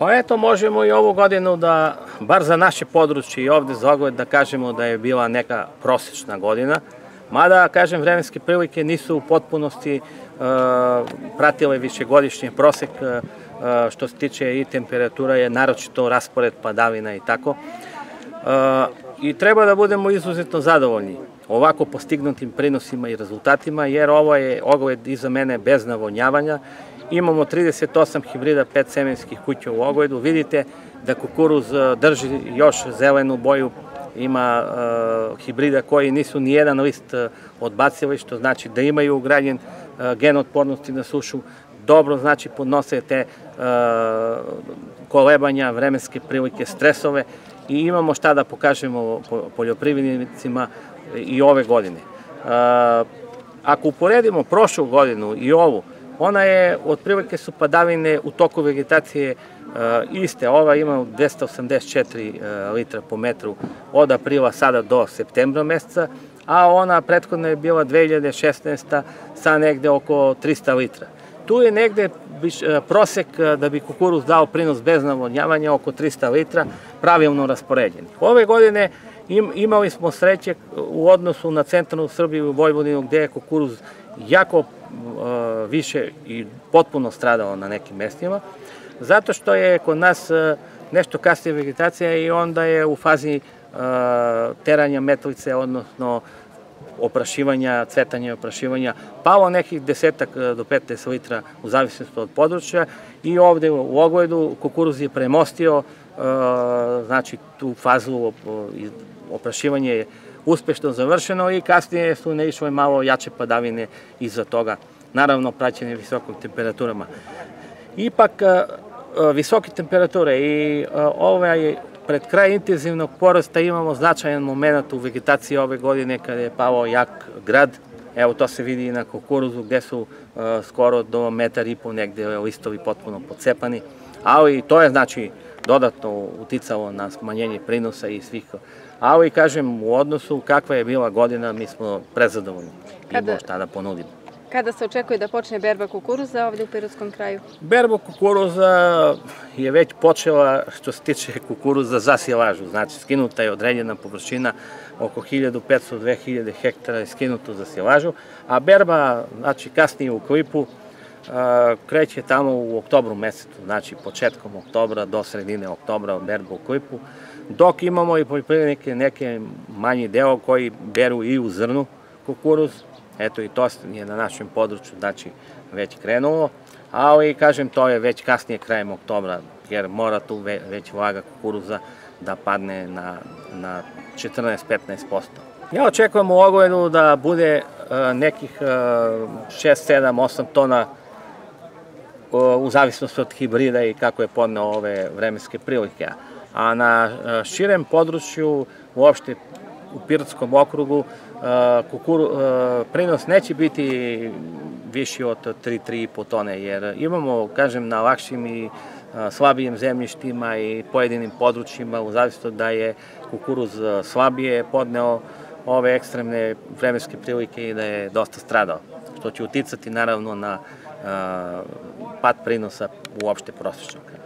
Pa eto, možemo i ovu godinu da, bar za naše područje i ovde za Oguled, da kažemo da je bila neka prosečna godina. Mada, kažem, vremenske prilike nisu u potpunosti pratile višegodišnji prosek, što se tiče i temperatura je naročito raspored padavina i tako. I treba da budemo izuzetno zadovoljni ovako postignutim prinosima i rezultatima, jer ovo je Oguled iza mene bez navodnjavanja. Imamo 38 hibrida 5 semenskih kuća u Ogledu. Vidite da kukuruz drži još zelenu boju, ima hibrida koji nisu ni jedan list odbacili, što znači da imaju ugrađen gen otpornosti na sušu, dobro znači podnose te kolebanja, vremenske prilike, stresove i imamo šta da pokažemo poljoprivrednicima i ove godine. Ako uporedimo prošlu godinu i ovu, ona je, otprilike su padavine u toku vegetacije iste. Ova ima 284 litra po metru od aprila sada do septembra meseca, a ona prethodna je bila 2016. sa negde oko 300 litra. Tu je negde prosek da bi kukuruz dao prinos bez navodnjavanja oko 300 litra, pravilno raspoređen. Ove godine imali smo sreće u odnosu na centralnu Srbiju i Vojvodinu, gde je kukuruz jako više i potpuno stradao na nekim mestima, zato što je kod nas nešto kasnije vegetacija i onda je u fazi teranja metlice, odnosno oprašivanja, cvetanja i oprašivanja, palo nekih 10 do 15 litra u zavisnosti od područja i ovde u Ogledu kukuruz je premostio, znači tu fazu oprašivanja je uspešno završeno i kasnije su ne išle malo jače padavine iza toga, naravno praćene visokim temperaturama. Ipak, visoke temperature i pred kraj intenzivnog porasta imamo značajan moment u vegetaciji ove godine kada je pao jak grad. Evo to se vidi i na kukuruzu gde su skoro do 1,5 metra negde listovi potpuno pocepani, ali to je znači dodatno uticalo na smanjenje prinosa i svih. Ali kažem, u odnosu kakva je bila godina, mi smo prezadovoljni i imamo šta da ponudimo. Kada se očekuje da počne berba kukuruza ovde u Pirotskom kraju? Berba kukuruza je već počela što se tiče kukuruza za silažu. Znači, skinuta je određena površina, oko 1500-2000 hektara je skinuto za silažu, a berba, znači kasnije u klipu, kreće tamo u oktobru mesecu, znači početkom oktobra do sredine oktobra berba u klipu, dok imamo i poljoprivrednike neke manji deo koji beru i u zrnu kukuruz. Eto i to je na našem području, znači, već krenulo, ali, kažem, to je već kasnije krajem oktobra, jer mora tu već vlaga kukuruza da padne na 14-15%. Ja očekujem u Ogledu da bude nekih 6, 7, 8 tona u zavisnosti od hibrida i kako je podneo ove vremenske prilike. A na širem području, uopšte u Pirotskom okrugu, prinos neće biti viši od 3-3,5 tone, jer imamo, kažem, na lakšim i slabijim zemljištima i pojedinim područjima, u zavisnosti da je kukuruz slabije podneo ove ekstremne vremenske prilike i da je dosta stradao, što će uticati naravno na pad prinosa uopšte prosječnog.